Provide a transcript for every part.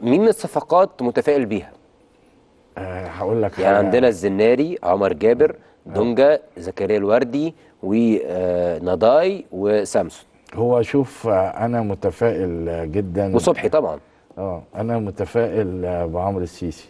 مين من الصفقات متفائل بيها؟ هقول لك يعني حاجة. عندنا الزناري، عمر جابر، دونجا، زكريا الوردي، ونضاي وسامسون هو شوف، انا متفائل جدا. وصبحي طبعا. انا متفائل بعمرو السيسي.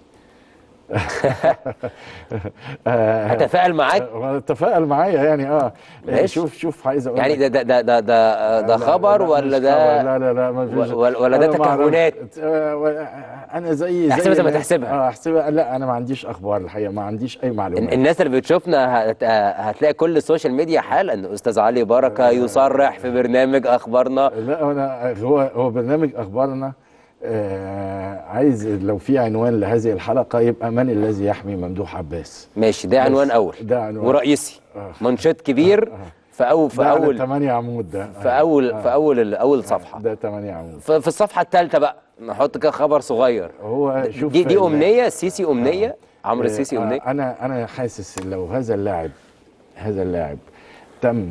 هتفائل معاك؟ تفائل معايا يعني. ماشي. شوف عايز اقول يعني لك. ده لا خبر لا ولا مش خبر، ده لا ما فيش. ولا ده انا ما اعرفش. تكهنات؟ انا زي احسبها زي ما الناس. تحسبها. احسبها. لا انا ما عنديش اخبار الحقيقه، ما عنديش اي معلومات. الناس اللي بتشوفنا هتلاقي كل السوشيال ميديا حالا ان استاذ علي بركه يصرح في برنامج اخبارنا. لا انا هو برنامج اخبارنا. عايز لو في عنوان لهذه الحلقه يبقى من الذي يحمي ممدوح عباس. ماشي، ده عنوان اول. ده عنوان ورئيسي. منشط كبير. في ده على اول 8 عمود ده. اول صفحه. ده 8 عمود. في الصفحه الثالثه بقى نحط كده خبر صغير. هو شوف دي امنيه السيسي، امنيه عمرو السيسي، امنيه. انا حاسس لو هذا اللاعب تم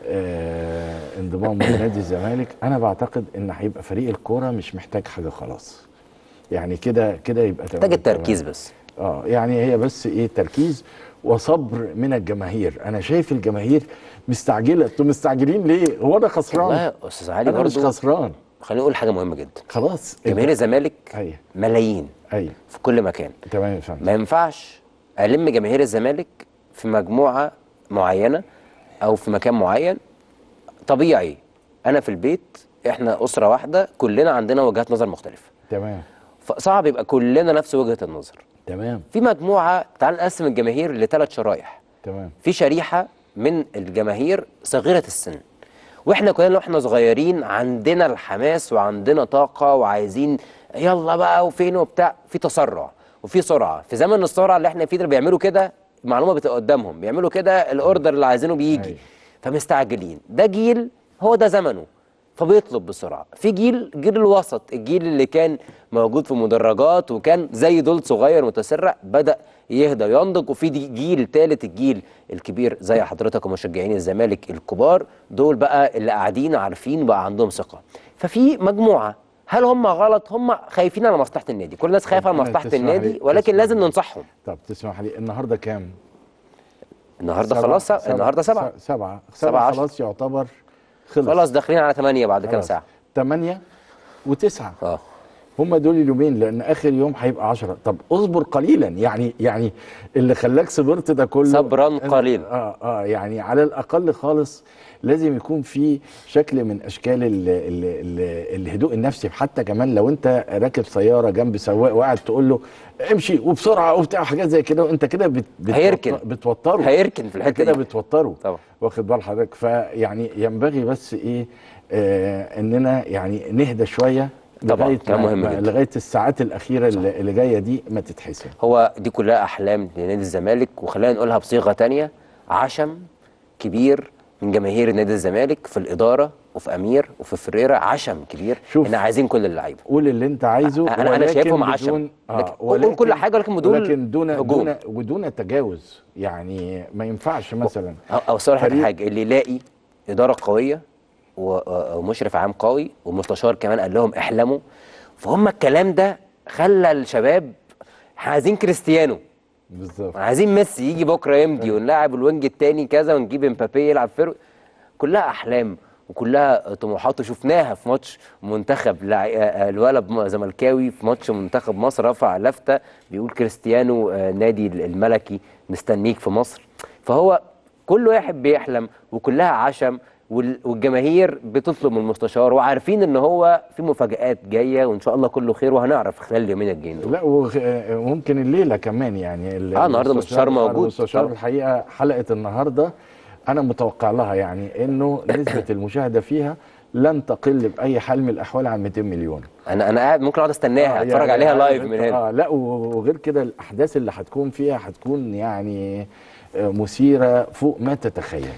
انضمامه لنادي الزمالك، انا بعتقد ان هيبقى فريق الكوره مش محتاج حاجه خلاص. يعني كده يبقى تمام. محتاج التركيز بس. يعني هي بس ايه، تركيز وصبر من الجماهير. انا شايف الجماهير مستعجله. انتوا مستعجلين ليه؟ هو انا خسران؟ والله يا استاذ علي انا مش برضو خسران. خليني اقول حاجه مهمه جدا. خلاص جماهير الزمالك أيوه. ملايين ايوه في كل مكان. تمام يا فندم. ما ينفعش الم جماهير الزمالك في مجموعه معينه او في مكان معين. طبيعي انا في البيت، احنا اسره واحده، كلنا عندنا وجهات نظر مختلفه. تمام. فصعب يبقى كلنا نفس وجهه النظر. تمام. في مجموعه، تعال نقسم الجماهير لثلاث شرايح. تمام. في شريحه من الجماهير صغيره السن، واحنا كلنا واحنا صغيرين عندنا الحماس وعندنا طاقه وعايزين يلا بقى وفين وبتاع، في تسرع وفي سرعه. في زمن السرعه اللي احنا فيه ده بيعملوا كده، المعلومه بتبقى قدامهم، بيعملوا كده الاوردر اللي عايزينه بيجي. أيوه. فمستعجلين. ده جيل هو ده زمنه، فبيطلب بسرعه. في جيل الوسط، الجيل اللي كان موجود في مدرجات وكان زي دول صغير متسرع، بدأ يهدى وينضج. وفي جيل ثالث، الجيل الكبير زي حضرتك ومشجعين الزمالك الكبار، دول بقى اللي قاعدين عارفين بقى عندهم ثقه. ففي مجموعه، هل هم غلط؟ هم خايفين على مصلحه النادي، كل الناس خايفه على مصلحه النادي، ولكن لازم ننصحهم. طب تسمح لي، النهارده كام؟ النهارده خلاص النهارده 7 خلاص يعتبر خلص. خلاص داخلين على 8 بعد كام ساعه. 8 و9. هم دول اليومين، لان اخر يوم هيبقى 10. طب اصبر قليلا، يعني اللي خلاك صبرت ده كله صبرا قليلا. يعني على الاقل خالص لازم يكون في شكل من اشكال الهدوء النفسي. حتى كمان لو انت راكب سياره جنب سواق وقاعد تقول له امشي وبسرعه وبتاع حاجات زي كده، وانت كده بتوتره. هيركن في الحته كده بتوتره طبعا. واخد بال حضرتك؟ فيعني ينبغي بس ايه، اننا يعني نهدى شويه لغايه الساعات الاخيره اللي جايه دي ما تتحسن. هو دي كلها احلام لنادي الزمالك، وخلينا نقولها بصيغه تانية، عشم كبير من جماهير نادي الزمالك في الاداره وفي امير وفي فريرة. عشم كبير ان عايزين كل اللعيبه. قول اللي انت عايزه. انا شايفهم عشم. قول كل حاجه ولكن دون تجاوز. يعني ما ينفعش مثلا او حاجه اللي يلاقي اداره قويه ومشرف عام قوي ومستشار كمان قال لهم احلموا، فهم الكلام ده خلى الشباب عايزين كريستيانو بالظبط، عايزين ميسي يجي بكره يمضي، ونلاعب الوينج التاني كذا، ونجيب امبابي يلعب فرق. كلها احلام وكلها طموحات، وشفناها في ماتش منتخب الولد زملكاوي في ماتش منتخب مصر رفع لفته بيقول كريستيانو نادي الملكي مستنيك في مصر. فهو كل واحد بيحلم وكلها عشم، والجماهير بتطلب من المستشار وعارفين ان هو في مفاجآت جايه، وان شاء الله كله خير وهنعرف خلال اليومين الجايين دول. لا وممكن الليله كمان يعني النهارده المستشار موجود. المستشار الحقيقه حلقه النهارده انا متوقع لها يعني انه نسبه المشاهده فيها لن تقل باي حال من الاحوال عن 200 مليون. انا قاعد ممكن اقعد استناها اتفرج يعني عليها لايف من هنا. لا وغير كده الاحداث اللي هتكون فيها هتكون يعني مثيره فوق ما تتخيل.